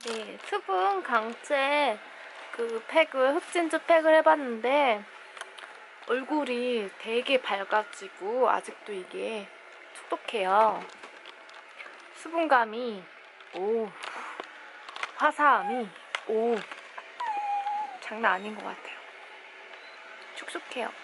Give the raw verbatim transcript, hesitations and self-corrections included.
네, 수분 강체 그 팩을 흑진주 팩을 해봤는데 얼굴이 되게 밝아지고 아직도 이게 촉촉해요. 수분감이 오 화사함이 오 장난 아닌 것 같아요. 촉촉해요.